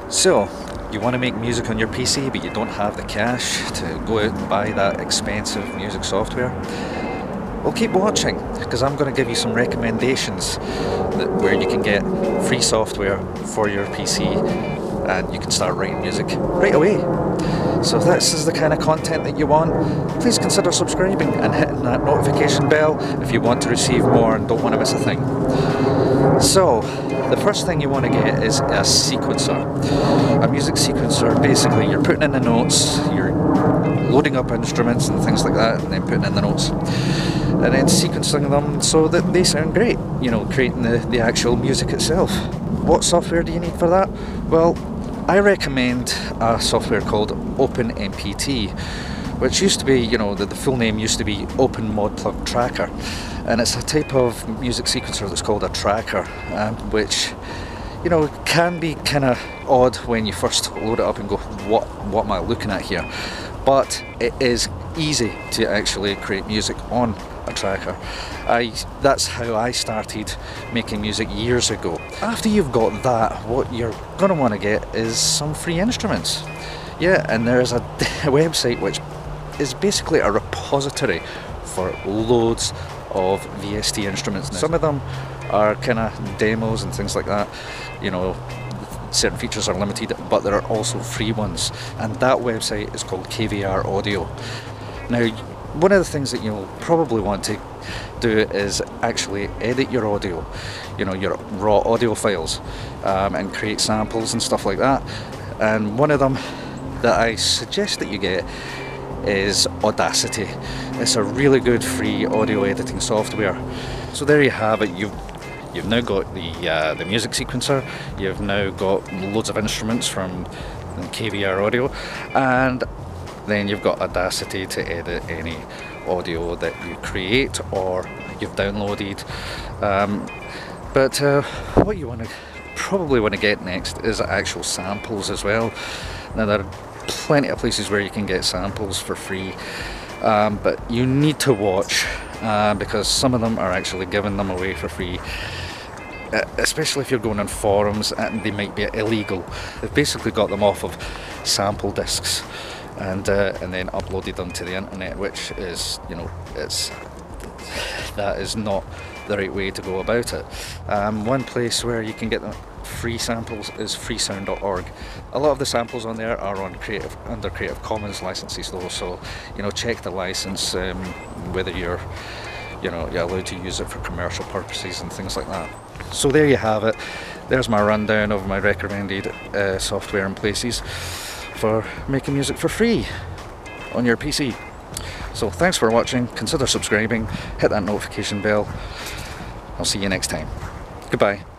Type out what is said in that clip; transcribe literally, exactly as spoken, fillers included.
So, you want to make music on your P C but you don't have the cash to go out and buy that expensive music software? Well, keep watching, because I'm going to give you some recommendations that, where you can get free software for your P C and you can start writing music right away. So if this is the kind of content that you want, please consider subscribing and hitting that notification bell if you want to receive more and don't want to miss a thing. So, the first thing you want to get is a sequencer. A music sequencer, basically you're putting in the notes, you're loading up instruments and things like that, and then putting in the notes. And then sequencing them so that they sound great, you know, creating the, the actual music itself. What software do you need for that? Well, I recommend a software called OpenMPT, which used to be, you know, the, the full name used to be Open Modplug Tracker, and it's a type of music sequencer that's called a tracker, um, which, you know, can be kind of odd when you first load it up and go, what, what am I looking at here? But it is easy to actually create music on a tracker. I, that's how I started making music years ago. After you've got that, what you're going to want to get is some free instruments. Yeah, and there's a, a website which is basically a repository for loads of V S T instruments. Now, some of them are kind of demos and things like that, you know, certain features are limited, but there are also free ones, and that website is called K V R Audio. Now, one of the things that you'll probably want to do is actually edit your audio, you know, your raw audio files, um, and create samples and stuff like that. And one of them that I suggest that you get is Audacity. It's a really good free audio editing software. So there you have it. You've You've now got the uh, the music sequencer. You've now got loads of instruments from K V R Audio, and then you've got Audacity to edit any audio that you create or you've downloaded. Um, but uh, what you want to probably want to get next is actual samples as well. Now, there are plenty of places where you can get samples for free, um, but you need to watch uh, because some of them are actually giving them away for free. Uh, especially if you're going on forums and they might be illegal. They've basically got them off of sample discs and uh, and then uploaded them to the internet, which is, you know, it's that is not the right way to go about it. Um, one place where you can get them free samples is freesound dot org. A lot of the samples on there are on creative under Creative Commons licenses though, so, you know, check the license, um, whether you're you know you're allowed to use it for commercial purposes and things like that. So there you have it. There's my rundown of my recommended uh, software and places for making music for free on your P C. So thanks for watching, consider subscribing, hit that notification bell. I'll see you next time. Goodbye.